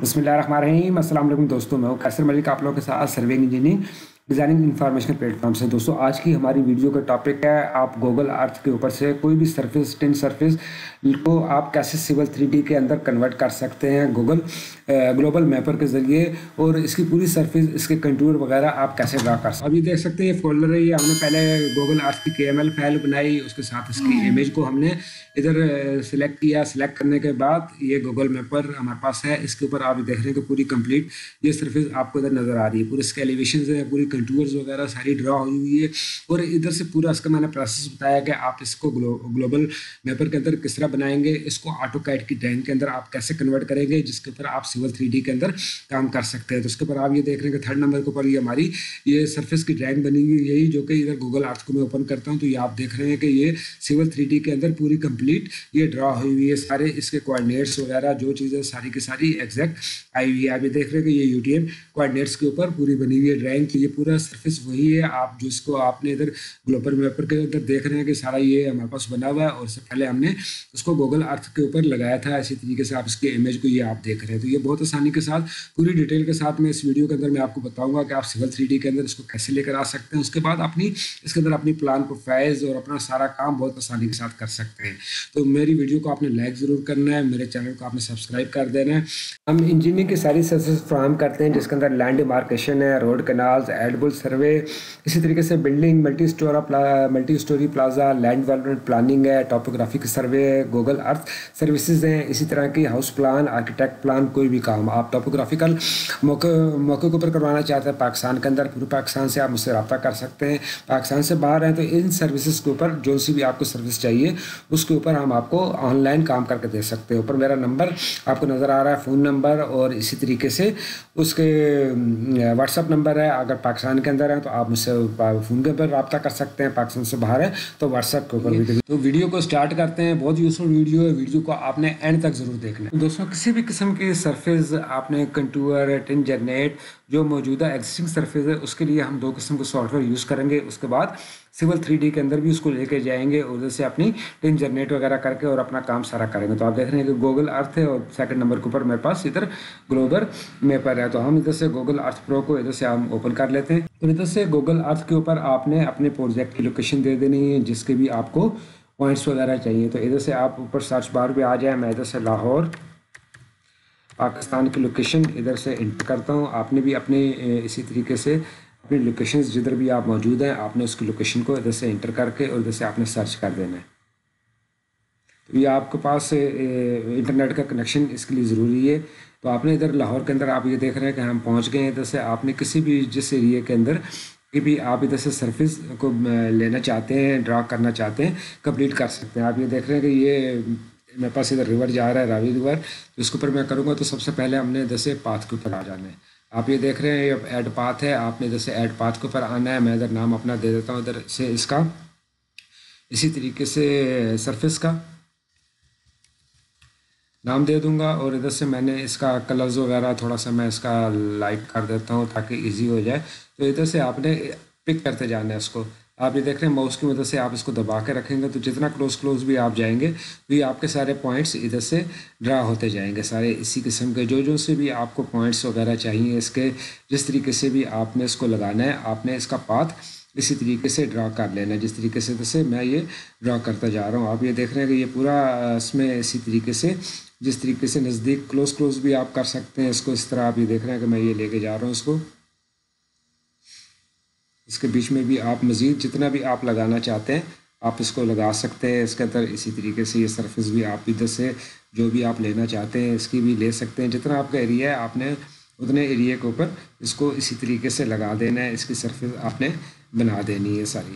बिस्मिल्लाहिर्रहमानिर्रहीम। अस्सलाम वालेकुम दोस्तों, मैं हूं कैसर मलिक आप लोगों के साथ surveying engineering designing information platform से। दोस्तों आज की हमारी वीडियो का टॉपिक है आप गूगल अर्थ के ऊपर से कोई भी सरफेस टिन सरफेस को आप कैसे सिविल 3D के अंदर कन्वर्ट कर सकते हैं गूगल ग्लोबल मैपर के ज़रिए, और इसकी पूरी सरफेस इसके कंटूर वगैरह आप कैसे ड्रा कर सकते हैं। अभी देख सकते हैं ये फोल्डर है, ये हमने पहले गूगल अर्थ की KML फाइल बनाई, उसके साथ इसकी इमेज को हमने इधर सिलेक्ट किया। सिलेक्ट करने के बाद ये गूगल मैपर हमारे पास है, इसके ऊपर आप देख रहे हैं कि पूरी कंप्लीट ये सरफेस आपको इधर नज़र आ रही है। पूरे इसके एलिवेशन है, पूरी कंटूर्स वगैरह सारी ड्रा हुई हुई है, और इधर से पूरा इसका मैंने प्रोसेस बताया कि आप इसको ग्लोबल मैपर के अंदर किस तरह बनाएंगे, इसको ऑटोकैड की ड्राइंग के अंदर आप कैसे कन्वर्ट करेंगे जिसके ऊपर आप सिविल 3D के अंदर काम कर सकते हैं। तो उसके ऊपर आप ये देख रहे हैं कि 3rd नंबर के ऊपर ये हमारी ये सरफेस की ड्राइंग बनी हुई है, यही जो कि इधर गूगल अर्थ को मैं ओपन करता हूँ तो ये आप देख रहे हैं कि ये सिविल 3D के अंदर पूरी कंप्लीट ये ड्रा हुई हुई है। सारे इसके कोऑर्डिनेट्स वगैरह जो चीज़ें सारी की सारी एग्जैक्ट आई हुई है। आप ये देख रहे हैं कि ये UTM कोऑर्डिनेट्स के ऊपर पूरी बनी हुई है ड्राइंग, तो ये पूरा सरफेस वही है आप जो इसको आपने इधर ग्लोबल मैपर के अंदर देख रहे हैं कि सारा ये हमारे पास बना हुआ है, और इससे पहले हमने उसको गूगल अर्थ के ऊपर लगाया था। इसी तरीके से आप इसके इमेज को ये आप देख रहे हैं, तो ये बहुत आसानी के साथ पूरी डिटेल के साथ मैं इस वीडियो के अंदर मैं आपको बताऊंगा कि आप सिविल 3D के अंदर इसको कैसे लेकर आ सकते हैं। उसके बाद अपनी इसके अंदर अपनी प्लान प्रोफाइल्स और अपना सारा काम बहुत आसानी के साथ कर सकते हैं। तो मेरी वीडियो को आपने लाइक ज़रूर करना है, मेरे चैनल को आपने सब्सक्राइब कर देना है। हम इंजीनियरिंग की सारी सर्विसेज फ्राहम करते हैं जिसके अंदर लैंड डिमार्केशन है, रोड कैनाल्स, एडबुल सर्वे, इसी तरीके से building multi storey plaza, land development planning है, टॉपोग्राफिक सर्वे है, गूगल अर्थ सर्विसेज हैं, इसी तरह की हाउस प्लान, आर्किटेक्ट प्लान, कोई भी काम आप टॉपोग्राफिकल मौके के ऊपर करवाना चाहते हैं पाकिस्तान के अंदर, पूरे पाकिस्तान से आप मुझसे रब्ता कर सकते हैं। पाकिस्तान से बाहर हैं तो इन सर्विसेज के ऊपर जो सी भी आपको सर्विस चाहिए उसके ऊपर हम आपको ऑनलाइन काम करके दे सकते हैं। ऊपर मेरा नंबर आपको नज़र आ रहा है, फ़ोन नंबर, और इसी तरीके से उसके व्हाट्सअप नंबर है। अगर पाकिस्तान के अंदर है तो आप मुझसे फ़ोन के ऊपर रब्ता कर सकते हैं, पाकिस्तान से बाहर है तो व्हाट्सएप के ऊपर भी। तो वीडियो को स्टार्ट करते हैं, बहुत यूजफुल वीडियो है, वीडियो को आपने एंड तक ज़रूर देखना है। दोस्तों किसी भी किस्म की सरफेस आपने कंटूर टिन जनरेट जो मौजूदा एग्जिस्टिंग सरफेस है उसके लिए हम 2 किस्म के सॉफ्टवेयर यूज़ करेंगे। उसके बाद सिविल 3D के अंदर भी उसको लेके जाएंगे और उधर से अपनी टिन जनरेट वगैरह करके और अपना काम सारा करेंगे। तो आप देख रहे हैं कि गूगल अर्थ है और 2nd नंबर के ऊपर मेरे पास इधर ग्लोबल मैपर है। तो हम इधर से गूगल अर्थ प्रो को इधर से हम ओपन कर लेते हैं, और इधर से गूगल अर्थ के ऊपर आपने अपने प्रोजेक्ट की लोकेशन दे देनी है जिसके भी आपको पॉइंट्स वगैरह चाहिए। तो इधर से आप ऊपर सर्च बार पे आ जाए, मैं इधर से लाहौर पाकिस्तान की लोकेशन इधर से इंटर करता हूँ। आपने भी अपने इसी तरीके से अपनी लोकेशंस जिधर भी आप मौजूद हैं आपने उसकी लोकेशन को इधर से इंटर करके और इधर से आपने सर्च कर देना है। तो ये आपके पास इंटरनेट का कनेक्शन इसके लिए ज़रूरी है। तो आपने इधर लाहौर के अंदर आप ये देख रहे हैं कि हम पहुँच गए हैं। इधर से आपने किसी भी जिस एरिया के अंदर कि भी आप इधर से सरफेस को लेना चाहते हैं, ड्रा करना चाहते हैं, कंप्लीट कर सकते हैं। आप ये देख रहे हैं कि ये मेरे पास इधर रिवर जा रहा है, रावी रिवर, तो इसके ऊपर मैं करूँगा तो सबसे पहले हमने इधर से पाथ के ऊपर आ जाना है। आप ये देख रहे हैं ये ऐड पाथ है, आपने इधर से ऐड पाथ के ऊपर आना है। मैं इधर नाम अपना दे देता हूँ, इधर से इसका इसी तरीके से सरफेस का नाम दे दूंगा, और इधर से मैंने इसका कलर्स वगैरह थोड़ा सा मैं इसका लाइट कर देता हूँ ताकि इजी हो जाए। तो इधर से आपने पिक करते जाना है इसको। आप ये देख रहे हैं माउस की मदद से आप इसको दबा के रखेंगे तो जितना क्लोज भी आप जाएंगे तो ये आपके सारे पॉइंट्स इधर से ड्रा होते जाएंगे। सारे इसी किस्म के जो से भी आपको पॉइंट्स वगैरह चाहिए इसके जिस तरीके से भी आपने इसको लगाना है, आपने इसका पाथ इसी तरीके से ड्रा कर लेना है जिस तरीके से जैसे मैं ये ड्रा करता जा रहा हूँ। आप ये देख रहे हैं कि ये पूरा इसमें इसी तरीके से जिस तरीके से नज़दीक क्लोज भी आप कर सकते हैं इसको। इस तरह आप ये देख रहे हैं कि मैं ये लेके जा रहा हूँ इसको, इसके बीच में भी आप मज़ीद जितना भी आप लगाना चाहते हैं आप इसको लगा सकते हैं इसके अंदर। इसी तरीके से ये सरफेस भी आप इधर से जो भी आप लेना चाहते हैं इसकी भी ले सकते हैं। जितना आपका एरिया है आपने उतने एरिया के ऊपर इसको इसी तरीके से लगा देना है, इसकी सरफेस आपने बना देनी है सारी।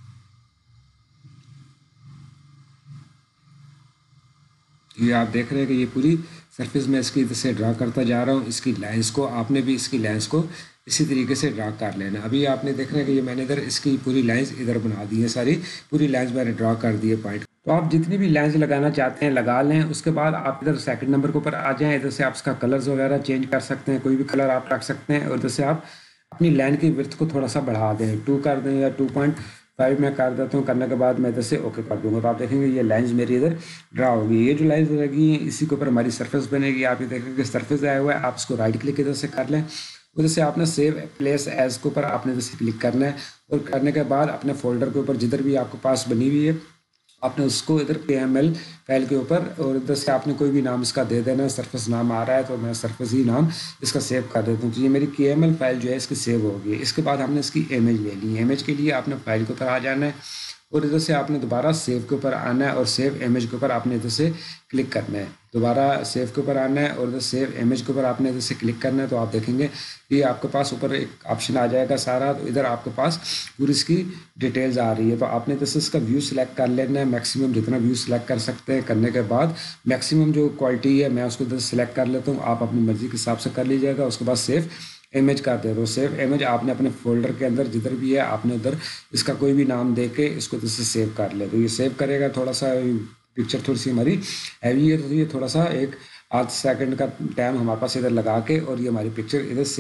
ये आप देख रहे हैं कि ये पूरी सरफेस में इसकी इधर से ड्रा करता जा रहा हूँ। इसकी लाइंस को आपने भी इसकी लाइंस को इसी तरीके से ड्रा कर लेना। अभी आपने देख रहे हैं कि ये मैंने इधर इसकी पूरी लाइंस इधर बना दी है, सारी पूरी लाइंस मैंने ड्रा कर दी है पॉइंट। तो आप जितनी भी लाइंस लगाना चाहते हैं लगा लें। उसके बाद आप इधर 2nd नंबर के ऊपर आ जाएँ, इधर से आप इसका कलर्स वगैरह चेंज कर सकते हैं, कोई भी कलर आप रख सकते हैं, और इधर से आप अपनी लाइन की विड्थ को थोड़ा सा बढ़ा दें, 2 कर दें या 5 میں کر دیتا ہوں. کرنے کے بعد میں ادھر سے اوکے کر دوں گا تو آپ دیکھیں گے یہ لائنز میری ادھر ڈرا ہوگی. یہ جو لائنز رہے گی اسی کے اوپر ہماری سرفیس بنے گی. آپ یہ دیکھیں گے سرفیس آیا ہوا ہے, آپ اس کو رائٹ کلک ادھر سے کر لیں. ادھر سے آپ نے سیو پلیس ایز کے اوپر آپ نے ادھر سے کلک کرنا ہے, اور کرنے کے بعد اپنے فولڈر کے اوپر جدھر بھی آپ کے پاس بنی ہوئی ہے آپ نے اس کو ادھر KML فائل کے اوپر, اور ادھر سے آپ نے کوئی بھی نام اس کا دے دینا ہے. سرفیس نام آ رہا ہے تو میں سرفیس ہی نام اس کا سیو کر دیتا ہوں. تو یہ میری KML فائل جو ہے اس کی سیو ہوگی. اس کے بعد ہم نے اس کی امیج لے لی. امیج کے لیے آپ نے فائل کے اوپر آ جانا ہے, اور ادھر سے آپ نے دوبارہ سیو کے اوپر آنا ہے, اور سیو امیج کے اوپر آپ نے ادھر سے کلک کرنا ہے. دوبارہ سیو کے اوپر آنا ہے, اور ادھر سیو امیج کے اوپر آپ نے ادھر سے کلک کرنا ہے. تو آپ دیکھیں گے یہ آپ کے پاس اوپر ایک آپشن آ جائے گا سارا, تو ادھر آپ کے پاس پوری اس کی ڈیٹیلز آ رہی ہے. تو آپ نے ادھر سے اس کا ویو سلیکٹ کر لینا ہے, میکسیمم جتنا ویو سلیکٹ کر سکتے ہیں. کرنے کے بعد میکسیمم جو کوالٹی ہے میں اس کو ادھر سلیکٹ کر لیتا ہوں, آپ اپنی مرضی کے حساب سے کر لیجیے گا. اس کے بعد سیو امیج کر دے. تو سیو امیج آپ نے اپنے فولڈر کے اندر جدھر بھی ہے آپ نے ادھر اس کا کوئی بھی نام دے کے اس کو ادھر سے سیو کر لے. تو یہ سیو کرے گا, تھوڑا سا پکچر تھوڑی سی ہماری ہیوی ہے, تو یہ تھوڑا سا ایک آدھ سیکنڈ کا ٹائم ہمارے پاس ادھر لگا کے, اور یہ ہماری پکچر ادھر سے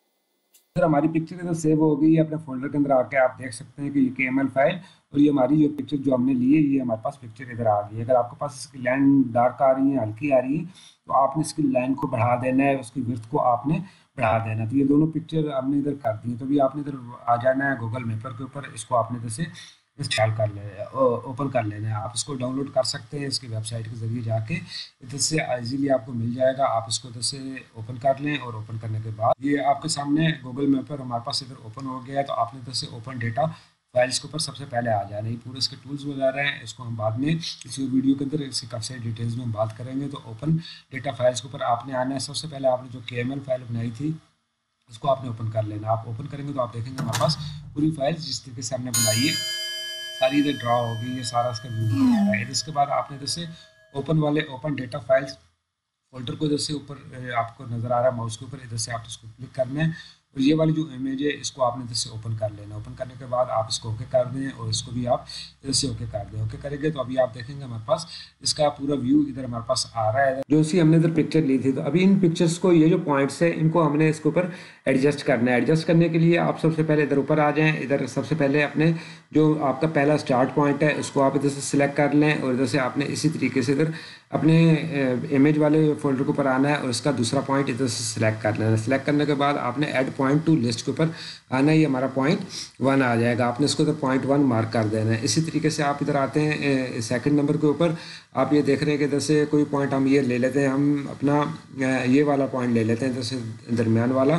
ادھر ہماری پکچر ادھر سیو ہو گئی ہے. اپنے فولڈر کے اندر آ کے آپ دیکھ سکتے ہیں کہ یہ KML فائل اور یہ ہماری جو پکچر جو ہم نے لی ہے یہ ہمارے پاس پکچر ادھر آ گئی ہے. اگر آپ کے پاس اس کی لائن ڈارک آ رہی ہے, ہلکی آ رہی ہے, تو آپ نے اس کی لائن کو بڑھا دینا ہے, اس کی ورتھ کو آپ نے بڑھا دینا ہے. تو یہ دونوں پکچر ہم نے ادھر کر دی. تو بھی آپ نے ادھر آ جانا ہے گوگل میپر کے اوپر, اس کو آپ نے ادھر سے انسٹال کر لینا ہے, اوپن کر لینا ہے. آپ اس کو ڈاؤن لوڈ کر سکتے ہیں اس کی ویب سائٹ کے ذریعے جا کے, ادھر سے ایزیلی آپ کو مل جائے گا. آپ اس کو ادھر سے اوپن کر لیں, اور اوپن کرنے کے بعد یہ آپ کے سامنے گوگل میپر ہمارے پاس ادھر اوپن ہو گیا ہے. تو آپ نے ادھر سے اوپن ڈیٹا فائلس کے اوپر سب سے پہلے آ جانا ہے. پورے اس کے ٹولز وغیرہ ہیں, اس کو ہم بعد میں اسی ویڈیو کے اندر اس کی کافی ساری ڈیٹیلز میں بات کریں گے. تو اوپن ڈیٹا فائلس کے اوپر آپ نے آنا ہے. سب سے پہلے آپ نے جو KML فائل بنائی تھی اس کو آپ نے اوپن کر لینا. آپ اوپن کریں گے تو آپ دیکھیں گے ہمارے پاس پوری فائل جس طریقے سے ہم نے بنائی ہے ساری ادھر ڈرا ہوگی. یہ سارا اس کا ویو آ رہا ہے. اس کے بعد آپ نے ادھر سے اوپن ڈیٹا فائلس فولڈر کو ادھر سے اوپر آپ کو نظر آ رہا ہے ماؤس کے اوپر, ادھر سے آپ اس کو کلک کرنا ہے, اور یہ والی جو امیج ہے اس کو آپ نے ادھر سے اوپن کر لینا. اوپن کرنے کے بعد آپ اس کو اوکے کر دیں, اور اس کو بھی آپ ادھر سے اوکے کر دیں. اوکے کریں گے تو ابھی آپ دیکھیں گے ہمارے پاس اس کا پورا ویو ادھر ہمارے پاس آ رہا ہے جو سی ہم نے ادھر پکچر لی تھی. تو ابھی ان پکچرس کو یہ جو پوائنٹس ہیں ان کو ہم نے اس کے اوپر ایڈجسٹ کرنا ہے. ایڈجسٹ کرنے کے لیے آپ سب سے پہلے ادھر اوپر آ جائیں. ادھر سب سے پہلے اپنے جو آپ کا پہلا اسٹارٹ پوائنٹ ہے اس کو آپ ادھر سے سلیکٹ کر لیں, اور ادھر سے آپ نے اسی طریقے سے ادھر اپنے امیج والے فولڈر کے اوپر آنا ہے, اور اس کا دوسرا پوائنٹ ادھر سے سلیکٹ کر لینا ہے. سلیکٹ کرنے کے بعد آپ نے ایڈ پوائنٹ ٹو لسٹ کے اوپر آنا ہے. یہ ہمارا پوائنٹ 1 آ جائے گا, آپ نے اس کو ادھر پوائنٹ 1 مارک کر دینا ہے. اسی طریقے سے آپ ادھر آتے ہیں سیکنڈ نمبر کے اوپر. آپ یہ دیکھ رہے ہیں کہ ادھر سے کوئی پوائنٹ ہم یہ لے لیتے ہیں, ہم اپنا یہ والا پوائنٹ لے لیتے ہیں ادھر سے درمیان والا.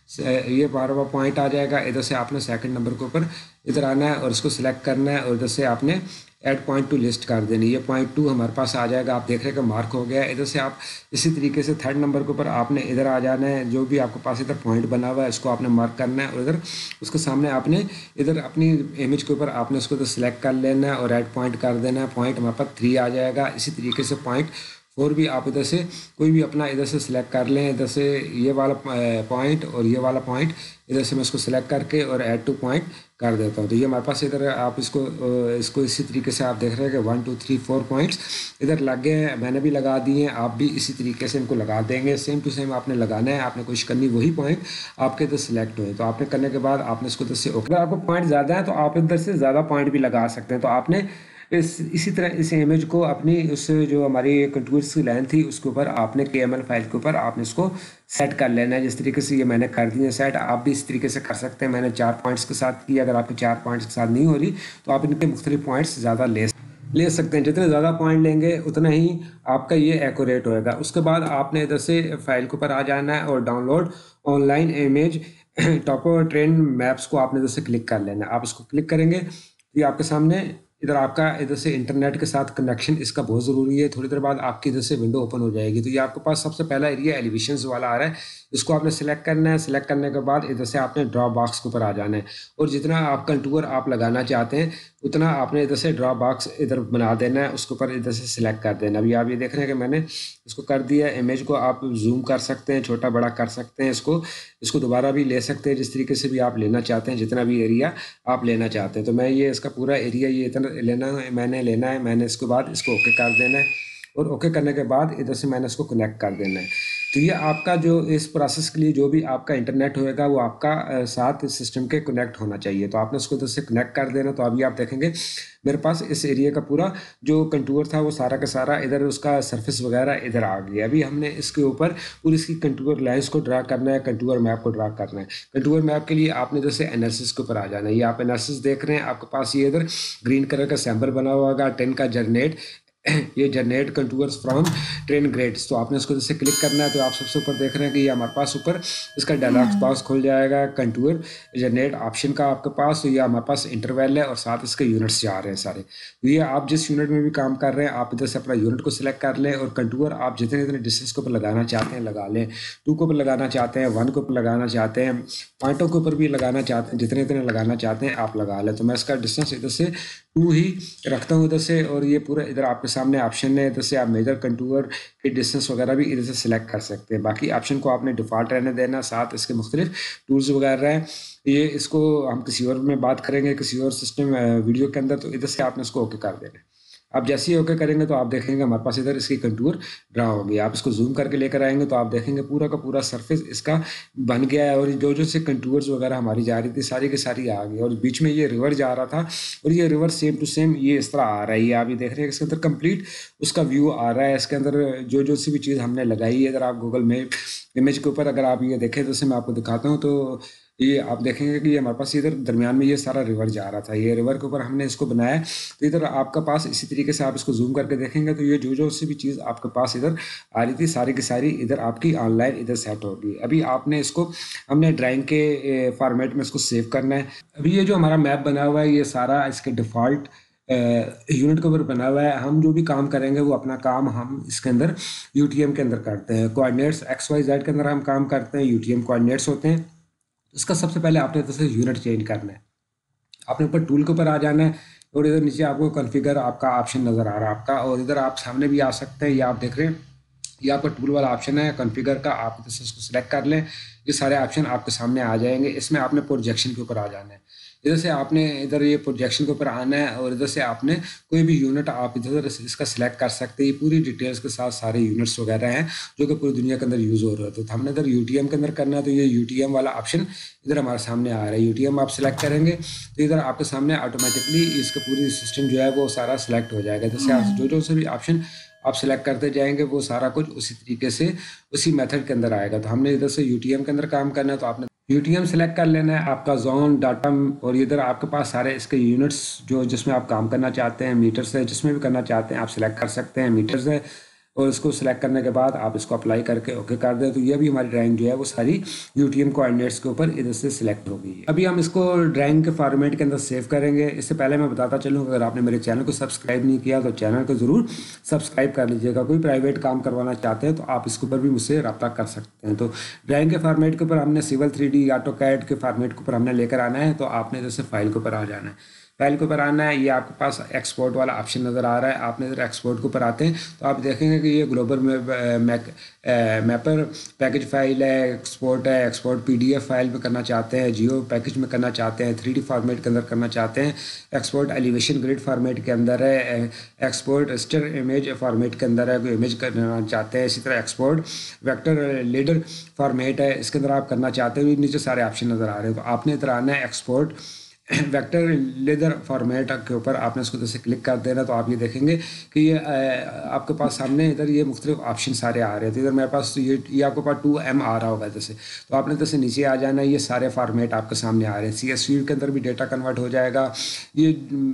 یہ 12واں پوائنٹ آ جائے گا. ادھر سے آپ نے سیکنڈ نمبر کے اوپر ادھر آنا ہے, اور اس کو سلیکٹ کرنا ہے, اور ادھر سے آپ نے ایڈ پوائنٹ ٹو لسٹ کر دینی. یہ پوائنٹ 2 ہمارے پاس آ جائے گا. آپ دیکھ رہے ہیں کہ مارک ہو گیا ہے. ادھر سے آپ اسی طریقے سے تھرڈ نمبر کے اوپر آپ نے ادھر آ جانا ہے. جو بھی آپ کے پاس ادھر پوائنٹ بنا ہوا ہے اس کو آپ نے مارک کرنا ہے, اور ادھر اس کے سامنے آپ نے ادھر اپنی امیج کے اوپر آپ نے اس کو ادھر سلیکٹ کر لینا ہے, اور ایڈ پوائنٹ کر دینا ہے. پوائنٹ ہمارے پاس 3 آ جائے گا. اسی طریقے سے پوائنٹ 4 بھی آپ ادھر سے کوئی بھی اپنا ادھر سے سلیکٹ کر لیں. ادھر سے یہ والا پوائنٹ اور یہ والا پوائنٹ ادھر سے میں اس کو سلیکٹ کر کے اور ایڈ ٹو پوائنٹ کر دیتا ہوں. تو یہ ہمارے پاس ادھر آپ اس کو اسی طریقے سے آپ دیکھ رہے ہیں کہ 1 2 3 4 پوائنٹس ادھر لگ گئے ہیں. میں نے بھی لگا دیے ہیں, آپ بھی اسی طریقے سے ان کو لگا دیں گے. سیم ٹو سیم آپ نے لگانا ہے. آپ نے کوشش کرنی وہی پوائنٹ آپ کے ادھر سلیکٹ ہوئے. تو آپ نے کرنے کے بعد آپ نے اس کو ادھر سے اگر آپ کو پوائنٹ زیادہ ہے تو آپ ادھر سے زیادہ پوائنٹ بھی لگا سکتے ہیں. تو آپ نے اسی طرح اس امیج کو اپنی اس جو ہماری کنٹورس کی لائن تھی اس کے اوپر آپ نے KML فائل کے اوپر آپ نے اس کو سیٹ کر لینا ہے. جس طریقے سے یہ میں نے کر دی ہے سیٹ, آپ بھی اس طریقے سے کر سکتے ہیں. میں نے 4 پوائنٹس کے ساتھ کیا. اگر آپ کے 4 پوائنٹس کے ساتھ نہیں ہو رہی تو آپ ان کے مختلف پوائنٹس زیادہ لے سکتے ہیں. جتنے زیادہ پوائنٹ لیں گے اتنا ہی آپ کا یہ ایکوریٹ ہوئے گا. اس کے بعد آپ نے ادھر سے فائل کے اوپر آ جانا ہے, اور download online image topo terrain maps کو آپ نے ادھر سے کلک کر لینا ہے. آپ اس کو کلک کریں گے تو یہ آپ کے سامنے ادھر آپ کا ادھر سے انٹرنیٹ کے ساتھ کنیکشن اس کا بہت ضروری ہے. تھوڑی دیر بعد آپ کی ادھر سے ونڈو اوپن ہو جائے گی. تو یہ آپ کے پاس سب سے پہلا ایریا ایلیویشنز والا آ رہا ہے, اس کو آپ نے سلیکٹ کرنا ہے. سلیکٹ کرنے کے بعد ادھر سے آپ نے ڈرا باکس کے اوپر آ جانا ہے, اور جتنا آپ کنٹور آپ لگانا چاہتے ہیں اتنا آپ نے ادھر سے ڈرا باکس ادھر بنا دینا ہے. اس کے اوپر ادھر سے سلیکٹ کر دینا. ابھی آپ یہ دیکھ رہے ہیں کہ میں نے اس کو کر دیا. امیج کو آپ زوم کر سکتے ہیں, چھوٹا بڑا کر سکتے ہیں. اس کو دوبارہ بھی لے سکتے ہیں جس طریقے سے بھی آپ لینا چاہتے ہیں, جتنا بھی ایریا آپ لینا چاہتے ہیں. تو میں یہ اس کا پورا ایریا یہ اتنا لینا ہے. میں نے اس کے بعد اس کو اوکے کر دینا ہے, اور اوکے کرنے کے بعد ادھر سے میں نے اس کو کنیکٹ کر دینا ہے. تو یہ آپ کا جو اس پروسیس کے لیے جو بھی آپ کا انٹرنیٹ ہوئے گا وہ آپ کا ساتھ اس سسٹم کے کنیکٹ ہونا چاہیے. تو آپ نے اس کو ادھر سے کنیکٹ کر دینا. تو ابھی آپ دیکھیں گے میرے پاس اس ایریا کا پورا جو کنٹور تھا وہ سارا کا سارا ادھر اس کا سرفس وغیرہ ادھر آ گیا. ابھی ہم نے اس کے اوپر پوری اس کی کنٹور لائنس کو ڈرا کرنا ہے, کنٹور میپ کو ڈرا کرنا ہے. کنٹور میپ کے لیے آپ نے جیسے انالیسس کے اوپر آ جانا ہے. یہ آپ انالیسس دیکھ رہے ہیں, آپ کے پاس یہ ادھر گرین کلر کا سیمبل بنا ہوا ہوگا 10 کا جنریٹ, یہ generate contours from terrain grids. تو آپ نے اس کو جیسے کلک کرنا ہے تو آپ سب سے اوپر دیکھ رہے ہیں کہ یہ ہمارے پاس اوپر اس کا ڈائلاگ باکس کھل جائے گا کنٹور جنریٹ آپشن کا آپ کے پاس. تو یہ ہمارے پاس انٹرول ہے اور ساتھ اس کے یونٹس جا رہے ہیں سارے. تو یہ آپ جس یونٹ میں بھی کام کر رہے ہیں آپ ادھر سے اپنا یونٹ کو سلیکٹ کر لیں, اور کنٹور آپ جتنے اتنے ڈسٹینس کے اوپر لگانا چاہتے ہیں لگا لیں. 2 کے اوپر لگانا چاہتے ہیں, 1 کے اوپر لگانا چاہتے ہیں, پوائنٹوں کے اوپر بھی لگانا چاہتے ہیں, جتنے اتنے لگانا چاہتے ہیں آپ لگا لیں. تو میں اس کا ڈسٹینس ادھر سے 2 ہی رکھتا ہوں ادھر سے, اور یہ پورا ادھر آپ کے سامنے آپشن ہے. ادھر سے آپ میجر کنٹور کے ڈسٹینس وغیرہ بھی ادھر سے سلیکٹ کر سکتے ہیں. باقی آپشن کو آپ نے ڈیفالٹ رہنے دینا. ساتھ اس کے مختلف ٹولز وغیرہ ہیں, یہ اس کو ہم کسی اور میں بات کریں گے کسی اور سسٹم ویڈیو کے اندر. تو ادھر سے آپ نے اس کو اوکے کر دینا. آپ جیسے ہی اوکے کریں گے تو آپ دیکھیں گے ہمارے پاس ادھر اس کی کنٹور ڈرا ہوگی. آپ اس کو زوم کر کے لے کر آئیں گے تو آپ دیکھیں گے پورا کا پورا سرفیس اس کا بن گیا ہے, اور جو سے کنٹورز وغیرہ ہماری جا رہی تھی ساری کی ساری آ گئی, اور بیچ میں یہ ریور جا رہا تھا, اور یہ ریور سیم ٹو سیم یہ اس طرح آ رہا ہے. یہ آپ یہ دیکھ رہے ہیں اس کے اندر کمپلیٹ اس کا ویو آ رہا ہے. اس کے اندر جو سی بھی چیز ہم نے لگائی ہے, اگر آپ گوگل میپ امیج کے اوپر اگر آپ یہ دیکھیں تو اسے میں آپ کو دکھاتا ہوں, تو یہ آپ دیکھیں گے کہ یہ ہمارے پاس ادھر درمیان میں یہ سارا ریور جا رہا تھا. یہ ریور کے اوپر ہم نے اس کو بنایا. تو ادھر آپ کا پاس اسی طریقے سے آپ اس کو زوم کر کے دیکھیں گے تو یہ جو سی بھی چیز آپ کے پاس ادھر آ رہی تھی ساری کی ساری ادھر آپ کی آن لائن ادھر سیٹ ہوگی. ابھی آپ نے اس کو ہم نے ڈرائنگ کے فارمیٹ میں اس کو سیو کرنا ہے. ابھی یہ جو ہمارا میپ بنا ہوا ہے یہ سارا اس کے ڈیفالٹ یونٹ کے اوپر بنا ہوا ہے. ہم جو بھی کام کریں گے وہ اپنا کام ہم اس کے اندر UTM کے اندر کرتے ہیں. کوآرڈینیٹس XYZ کے اندر ہم کام کرتے ہیں, UTM کوآرڈینیٹس ہوتے ہیں. اس کا سب سے پہلے آپ نے ادھر سے یونٹ چینج کرنا ہے. آپ نے اوپر ٹول کے اوپر آ جانا ہے, اور ادھر نیچے آپ کو کنفیگر آپ کا آپشن نظر آ رہا ہے آپ کا, اور ادھر آپ سامنے بھی آ سکتے ہیں. یہ آپ دیکھ رہے ہیں یہ آپ کا ٹول والا آپشن ہے کنفیگر کا, آپ ادھر سے اس کو سلیکٹ کر لیں. یہ سارے آپشن آپ کے سامنے آ جائیں گے. اس میں آپ نے پروجیکشن کے اوپر آ جانا ہے. ادھر سے آپ نے ادھر یہ پروجیکشن کے اوپر آنا ہے, اور ادھر سے آپ نے کوئی بھی یونٹ آپ ادھر اس کا سلیکٹ کر سکتے ہیں. یہ پوری ڈیٹیلس کے ساتھ سارے یونٹس وغیرہ ہیں جو کہ پوری دنیا کے اندر یوز ہو رہے. تو ہم نے ادھر UTM کے اندر کرنا ہے, تو یہ UTM والا آپشن ادھر ہمارے سامنے آ رہا ہے. UTM آپ سلیکٹ کریں گے تو ادھر آپ کے سامنے آٹومیٹکلی اس کا پوری سسٹم جو ہے وہ سارا سلیکٹ ہو جائے گا. جیسے آپ جو سے بھی آپشن آپ سلیکٹ کرتے جائیں گے وہ سارا کچھ اسی طریقے سے اسی میتھڈ کے اندر آئے گا. تو ہم نے ادھر سے UTM کے اندر کام کرنا ہے, تو آپ نے UTM سلیکٹ کر لینا ہے, آپ کا زون ڈاٹا, اور ادھر آپ کے پاس سارے اس کے یونٹس جو جس میں آپ کام کرنا چاہتے ہیں, میٹرز ہے جس میں بھی کرنا چاہتے ہیں آپ سلیکٹ کر سکتے ہیں. میٹرز ہے, اور اس کو سلیکٹ کرنے کے بعد آپ اس کو اپلائی کر کے اوکے کر دیں. تو یہ بھی ہماری ڈرائنگ جو ہے وہ ساری UTM کوآرڈینیٹس کے اوپر ادھر سے سلیکٹ ہو گئی ہے. ابھی ہم اس کو ڈرائنگ کے فارمیٹ کے اندر سیو کریں گے. اس سے پہلے میں بتاتا چلوں اگر آپ نے میرے چینل کو سبسکرائب نہیں کیا تو چینل کو ضرور سبسکرائب کر لیجیے گا. کوئی پرائیویٹ کام کروانا چاہتے ہیں تو آپ اس کے اوپر بھی مجھ سے رابطہ کر سکتے ہیں. تو ڈرائنگ کے فارمیٹ کے اوپر ہم نے سول 3D AutoCAD کے فارمیٹ کے اوپر ہم نے لے کر آنا ہے. تو آپ نے جیسے فائل کے اوپر آ جانا ہے. فائل کے اوپر آنا ہے, یہ آپ کے پاس ایکسپورٹ والا آپشن نظر آ رہا ہے. آپ نے ادھر ایکسپورٹ کے اوپر آتے ہیں تو آپ دیکھیں گے کہ یہ گلوبل میپر پیکج فائل ہے, ایکسپورٹ ہے, ایکسپورٹ PDF فائل میں کرنا چاہتے ہیں, جیو پیکج میں کرنا چاہتے ہیں, 3D فارمیٹ کے اندر کرنا چاہتے ہیں, ایکسپورٹ ایلیویشن گریڈ فارمیٹ کے اندر ہے, ایکسپورٹ اسٹر امیج فارمیٹ کے اندر ہے, کوئی امیج کرنا چاہتے ہیں. اسی طرح ایکسپورٹ ویکٹر لیڈر فارمیٹ ہے, اس کے اندر آپ کرنا چاہتے ہیں. نیچے سارے آپشن نظر آ رہے ہیں. تو آپ نے ادھر آنا ہے ایکسپورٹ ویکٹر لیدر فارمیٹ کے اوپر, آپ نے اس کو جیسے کلک کر دینا. تو آپ یہ دیکھیں گے کہ یہ آپ کے پاس سامنے ادھر یہ مختلف آپشن سارے آ رہے ہیں. تو ادھر میرے پاس یہ آپ کے پاس 2M آ رہا ہوگا جیسے, تو آپ نے جیسے نیچے آ جانا ہے. یہ سارے فارمیٹ آپ کے سامنے آ رہے ہیں. CSV کے اندر بھی ڈیٹا کنورٹ ہو جائے گا. یہ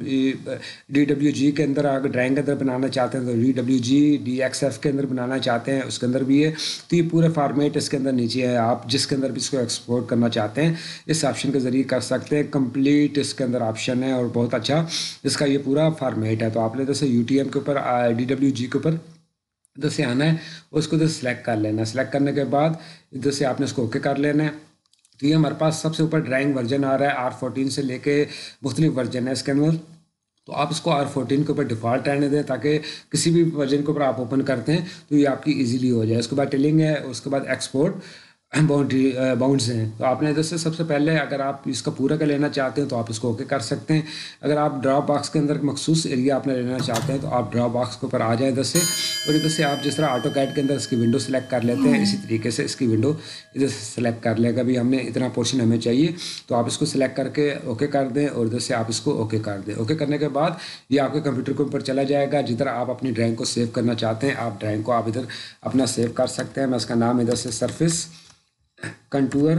DWG کے اندر اگر ڈرائنگ کے اندر بنانا چاہتے ہیں تو DWG DXF کے اندر بنانا چاہتے ہیں اس کے اندر بھی ہے. تو یہ پورے فارمیٹ اس کے اندر نیچے ہے. آپ جس کے اندر بھی اس کو ایکسپورٹ کرنا چاہتے ہیں اس آپشن کے ذریعے کر سکتے ہیں. کمپلیٹ اس کے اندر آپشن ہے اور بہت اچھا اس کا یہ پورا فارمیٹ ہے. تو آپ نے جیسے UTM کے اوپر DWG کے اوپر ادھر سے آنا ہے اور اس کو ادھر سلیکٹ کر لینا ہے. سلیکٹ کرنے کے بعد ادھر سے آپ نے اس کو اوکے کر لینا ہے. تو یہ ہمارے پاس سب سے اوپر ڈرائنگ ورژن آ رہا ہے. R14 سے لے کے مختلف ورژن ہے اس کے اندر. تو آپ اس کو R14 کے اوپر ڈیفالٹ رہنے دیں تاکہ کسی بھی ورژن کے اوپر آپ اوپن کرتے ہیں تو یہ آپ کی ایزیلی ہو جائے. اس کے بعد ٹیلنگ ہے, اس کے بعد ایکسپورٹ बाउंड्री बाउंड्स हैं। तो आपने इधर से सबसे पहले अगर आप इसका पूरा का लेना चाहते हैं तो आप इसको ओके कर सकते हैं। अगर आप ड्रॉप बॉक्स के अंदर मखसूस एरिया आपने लेना चाहते हैं तो आप ड्रॉप बॉक्स के ऊपर आ जाएं इधर से, और इधर से आप जिस तरह ऑटो कैड के अंदर इसकी विंडो सेलेक्ट कर लेते हैं, इसी तरीके से इसकी विंडो इधर से सेलेक्ट कर लेगा। अभी हमने इतना पोर्शन हमें चाहिए तो आप इसको सेलेक्ट करके ओके कर दें, और इधर से आप इसको ओके कर दें। ओके करने के बाद ये आपके कंप्यूटर के ऊपर चला जाएगा। जिधर आप अपनी ड्राइंग को सेव करना चाहते हैं, आप ड्राइंग को आप इधर अपना सेव कर सकते हैं। मैं इसका नाम इधर से सरफेस कंटूर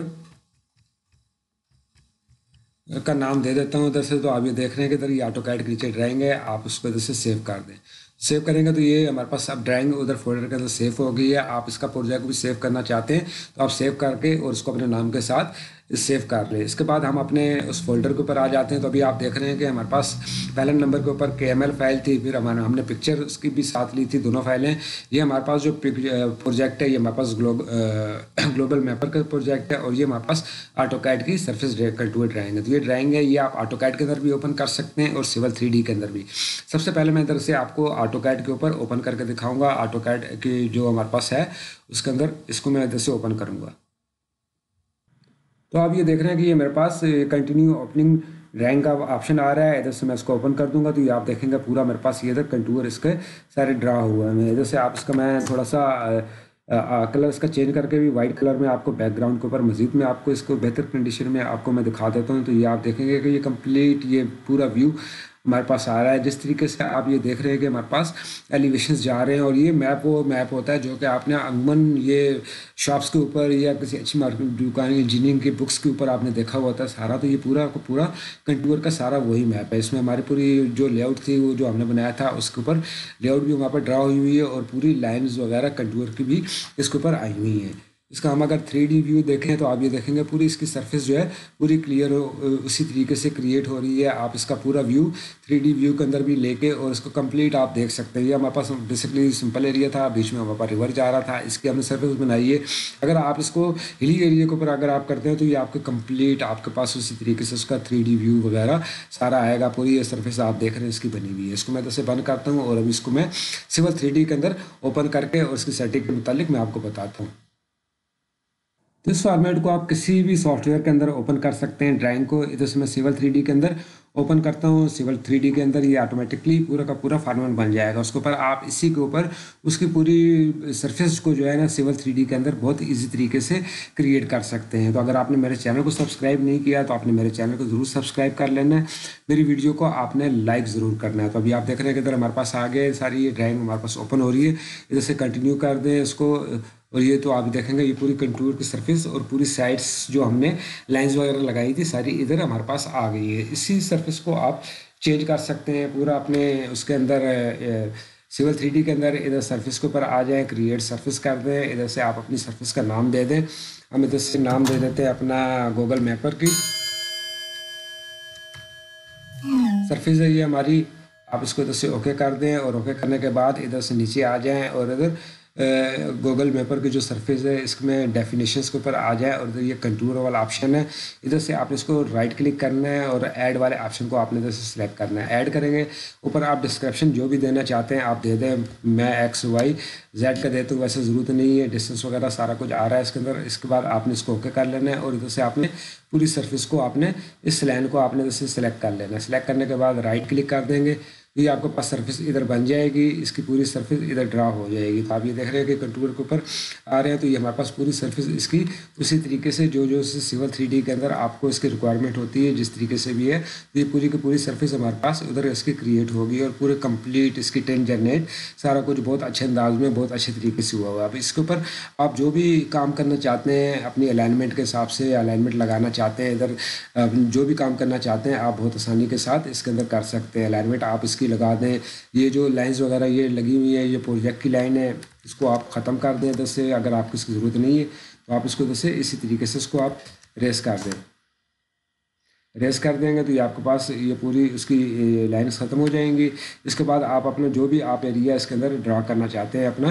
का नाम दे देता हूँ इधर से। तो आप ये देख रहे हैं कि इधर ये ऑटो कैड के नीचे ड्राइंग है, आप उसको इधर से सेव कर दें। सेव करेंगे तो ये हमारे पास अब ड्राइंग उधर फोल्डर के अंदर सेव हो गई है। आप इसका प्रोजेक्ट भी सेव करना चाहते हैं तो आप सेव करके और इसको अपने नाम के साथ सेव कर लें। इसके बाद हम अपने उस फोल्डर के ऊपर आ जाते हैं। तो अभी आप देख रहे हैं कि हमारे पास पहले नंबर के ऊपर KML फाइल थी, फिर हमने पिक्चर उसकी भी साथ ली थी, दोनों फाइलें। ये हमारे पास जो प्रोजेक्ट है ये हमारे पास ग्लोबल मैपर का प्रोजेक्ट है, और ये हमारे पास ऑटो कैड की सरफेस कंटूर ड्राइंग है। तो ये ड्राइंग है, ये आप ऑटो कैड के अंदर भी ओपन कर सकते हैं और सिविल 3D के अंदर भी। सबसे पहले मैं इधर से आपको ऑटो कैड के ऊपर ओपन करके दिखाऊंगा। ऑटो कैड की जो हमारे पास है उसके अंदर इसको मैं इधर से ओपन करूँगा। तो आप ये देख रहे हैं कि ये मेरे पास कंटिन्यू ओपनिंग ड्राइंग का ऑप्शन आ रहा है। इधर से मैं इसको ओपन कर दूंगा तो ये आप देखेंगे पूरा मेरे पास ये इधर कंटूर इसके सारे ड्रा हुए हैं। इधर से आप इसका मैं थोड़ा सा कलर इसका चेंज करके भी वाइट कलर में आपको बैकग्राउंड के ऊपर मजीद में आपको इसको बेहतर कंडीशन में आपको मैं दिखा देता हूँ। तो ये आप देखेंगे कि ये कंप्लीट ये पूरा व्यू हमारे पास आ रहा है। जिस तरीके से आप ये देख रहे हैं कि हमारे पास एलिवेशंस जा रहे हैं, और ये मैप होता है जो कि आपने अमूमन ये शॉप्स के ऊपर या किसी अच्छी मार्केट दुकान इंजीनियरिंग की बुक्स के ऊपर आपने देखा हुआ था सारा। तो ये पूरा कंटूर का सारा वही मैप है। इसमें हमारी पूरी जो लेआउट थी वो जो हमने बनाया था उसके ऊपर लेआउट भी वहाँ पर ड्रा हुई है, और पूरी लाइन्स वगैरह कंटूर की भी इसके ऊपर आई हुई हैं। इसका हम अगर 3D व्यू देखें तो आप ये देखेंगे पूरी इसकी सरफेस जो है पूरी क्लियर उसी तरीके से क्रिएट हो रही है। आप इसका पूरा व्यू 3D व्यू के अंदर भी लेके और इसको कंप्लीट आप देख सकते हैं। ये हमारे पास बेसिकली सिंपल एरिया था, बीच में हमारे पास रिवर जा रहा था, इसकी हमने सरफेस बनाई है। अगर आप इसको हिली एरिया के ऊपर अगर आप करते हैं तो ये आपके कंप्लीट आपके पास उसी तरीके से उसका 3D व्यू वगैरह सारा आएगा। पूरी ये सरफेस आप देख रहे हैं इसकी बनी हुई है। इसको मैं जैसे बंद करता हूँ और अभी इसको मैं सिविल 3D के अंदर ओपन करके और इसकी सेटिंग के मुतालिक मैं आपको बताता हूँ। तो इस फॉर्मेट को आप किसी भी सॉफ्टवेयर के अंदर ओपन कर सकते हैं ड्राइंग को। इधर से मैं सिविल 3D के अंदर ओपन करता हूँ। सिविल 3D के अंदर ये ऑटोमेटिकली पूरा का पूरा फॉर्मेट बन जाएगा। उसके ऊपर आप इसी के ऊपर उसकी पूरी सरफेस को जो है ना सिविल 3D के अंदर बहुत इजी तरीके से क्रिएट कर सकते हैं। तो अगर आपने मेरे चैनल को सब्सक्राइब नहीं किया तो आपने मेरे चैनल को ज़रूर सब्सक्राइब कर लेना है। मेरी वीडियो को आपने लाइक ज़रूर करना है। तो अभी आप देख रहे हैं कि इधर हमारे पास आ गए सारी ये ड्राइंग हमारे पास ओपन हो रही है। इधर से कंटिन्यू कर दें इसको, और ये तो आप देखेंगे ये पूरी कंटूर की सरफेस और पूरी साइड्स जो हमने लाइंस वगैरह लगाई थी सारी इधर हमारे पास आ गई है। इसी सरफेस को आप चेंज कर सकते हैं पूरा अपने उसके अंदर सिविल 3D के अंदर। इधर सरफेस के ऊपर आ जाएं, क्रिएट सरफेस कर दें। इधर से आप अपनी सरफेस का नाम दे दें। हम इधर से नाम दे देते हैं अपना गूगल मैपर की सरफेस है ये हमारी। आप इसको इधर से ओके कर दें, और ओके करने के बाद इधर से नीचे आ जाएं और इधर गूगल मैपर की जो सरफेस है इसमें डेफिनेशंस के ऊपर आ जाए, और इधर ये कंटूर वाला ऑप्शन है। इधर से आपने इसको राइट क्लिक करना है और ऐड वाले ऑप्शन को आपने इधर से सिलेक्ट करना है। ऐड करेंगे, ऊपर आप डिस्क्रिप्शन जो भी देना चाहते हैं आप दे दें। मैं XYZ का देता हूँ, वैसे ज़रूरत नहीं है। डिस्टेंस वगैरह सारा कुछ आ रहा है इसके अंदर। इसके बाद आपने इसको ओके कर लेना है, और इधर से आपने पूरी सरफेस को आपने इस लाइन को आपने इधर से सिलेक्ट कर लेना है। सिलेक्ट करने के बाद राइट क्लिक कर देंगे, ये आपके पास सरफेस इधर बन जाएगी। इसकी पूरी सरफेस इधर ड्रा हो जाएगी। तो आप ये देख रहे हैं कि कंटूर के ऊपर आ रहे हैं। तो ये हमारे पास पूरी सरफेस इसकी उसी तरीके से जो सिविल 3D के अंदर आपको इसकी रिक्वायरमेंट होती है जिस तरीके से भी है, तो ये पूरी की पूरी सरफेस हमारे पास उधर इसकी क्रिएट होगी, और पूरे कंप्लीट इसकी 10 जनरेट सारा कुछ बहुत अच्छे अंदाज में बहुत अच्छे तरीके से हुआ हुआ है। अब इसके ऊपर आप जो भी काम करना चाहते हैं अपनी अलाइनमेंट के हिसाब से अलाइनमेंट लगाना चाहते हैं, इधर जो भी काम करना चाहते हैं आप बहुत आसानी के साथ इसके अंदर कर सकते हैं। अलाइनमेंट आप इसकी लगा दें। ये जो लाइंस वगैरह ये लगी हुई है ये प्रोजेक्ट की लाइन है, इसको आप ख़त्म कर दें इधर से। अगर आपको इसकी ज़रूरत नहीं है तो आप इसको इधर से इसी तरीके से इसको आप रेस कर दें। रेस कर देंगे तो ये आपके पास ये पूरी उसकी लाइन्स ख़त्म हो जाएंगी। इसके बाद आप अपना जो भी आप एरिया इसके अंदर ड्रा करना चाहते हैं अपना,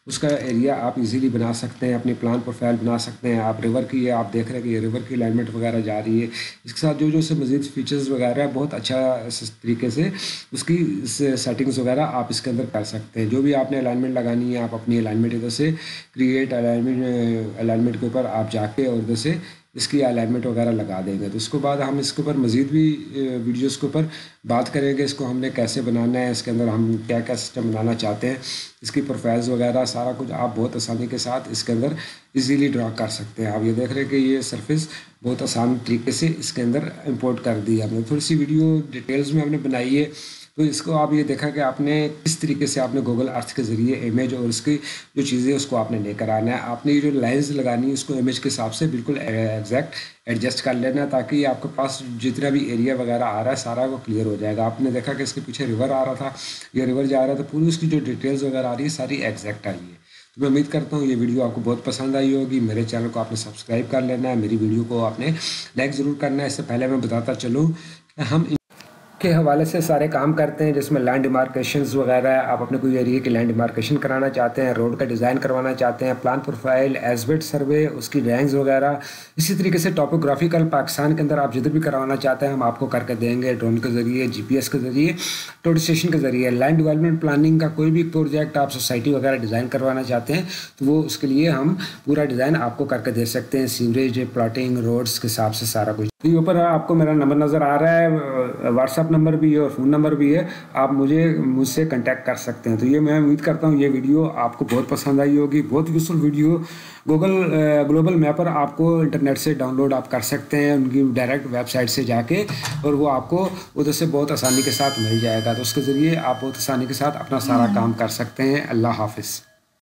اس کا ایریا آپ ایزیلی بنا سکتے ہیں، اپنی پلان پروفائل بنا سکتے ہیں. آپ ریور کی آپ دیکھ رہے ہیں کہ یہ ریور کی الائنمنٹ وغیرہ جا رہی ہے. اس کے ساتھ جو سے مزید فیچرز وغیرہ ہے بہت اچھا طریقے سے اس کی سیٹنگز وغیرہ آپ اس کے اندر کر سکتے ہیں. جو بھی آپ نے الائنمنٹ لگانی ہے آپ اپنی الائنمنٹ ادھر سے کریٹ الائنمنٹ کے اوپر آپ جا کے اور ادھر سے اس کی الائنمنٹ وغیرہ لگا دیں گے. تو اس کے بعد ہم اس کے اوپر مزید بھی ویڈیوز کے اوپر بات کریں گے. اس کو ہم نے کیسے بنانا ہے، اس کے اندر ہم کیا کیا سسٹم بنانا چاہتے ہیں، اس کی پروفائلز وغیرہ سارا کچھ آپ بہت آسانی کے ساتھ اس کے اندر ایزیلی ڈرا کر سکتے ہیں. آپ یہ دیکھ رہے ہیں کہ یہ سرفیس بہت آسان طریقے سے اس کے اندر امپورٹ کر دی ہے. ہم نے تھوڑی سی ویڈیو ڈیٹیلز میں ہم نے بنائی ہے. تو اس کو آپ یہ دیکھا کہ آپ نے کس طریقے سے آپ نے گوگل ارتھ کے ذریعے امیج اور اس کی جو چیزیں اس کو آپ نے لے کر آنا ہے. آپ نے یہ جو لائنز لگانی ہے اس کو امیج کے حساب سے بالکل ایگزیکٹ ایڈجسٹ کر لینا ہے تاکہ آپ کے پاس جتنا بھی ایریا وغیرہ آ رہا ہے سارا وہ کلیئر ہو جائے گا. آپ نے دیکھا کہ اس کے پیچھے ریور آ رہا تھا، یہ ریور جا رہا تھا، پوری اس کی جو ڈیٹیلز وغیرہ آ رہی ہے ساری ایگزیکٹ آئی ہے. تو میں امید کرتا ہوں یہ ویڈیو آپ کو بہت پسند آئی ہوگی. میرے چینل کو آپ نے سبسکرائب کر لینا ہے، میری ویڈیو کو آپ نے لائک ضرور کرنا ہے. اس سے پہلے میں بتاتا چلوں کہ ہم کے حوالے سے سارے کام کرتے ہیں جس میں لینڈ ڈیمارکیشنز وغیرہ ہے. آپ اپنے کوئی ایریے کی لینڈ ڈیمارکیشن کرانا چاہتے ہیں، روڈ کا ڈیزائن کروانا چاہتے ہیں، پلان پروفائل، ایزبٹ سروے، اس کی ڈرائنگز وغیرہ. اسی طریقے سے ٹاپوگرافیکل پاکستان کے اندر آپ جدھر بھی کروانا چاہتے ہیں ہم آپ کو کر کے دیں گے، ڈرون کے ذریعے، جی پی ایس کے ذریعے، ٹوڈ اسٹیشن کے ذریعے. لینڈ ڈیولپمنٹ پلاننگ کا کوئی بھی پروجیکٹ آپ سوسائٹی وغیرہ ڈیزائن کروانا چاہتے ہیں تو وہ اس کے لیے ہم پورا ڈیزائن آپ کو کر کے دے سکتے ہیں. سیوریج، پلاٹنگ، روڈز کے حساب سے سارا کچھ. تو یہ اوپر آپ کو میرا نمبر نظر آ رہا ہے، واٹس ایپ نمبر بھی ہے اور فون نمبر بھی ہے. آپ مجھ سے کنٹیکٹ کر سکتے ہیں. تو یہ میں امید کرتا ہوں یہ ویڈیو آپ کو بہت پسند آئی ہوگی. بہت یوزفل ویڈیو. گلوبل میپر آپ کو انٹرنیٹ سے ڈاؤن لوڈ آپ کر سکتے ہیں ان کی ڈائریکٹ ویب سائٹ سے جا کے، اور وہ آپ کو ادھر سے بہت آسانی کے ساتھ مل جائے گا. تو اس کے ذریعے آپ بہت آسانی کے ساتھ اپنا سارا کام کر سکتے ہیں. اللہ حافظ.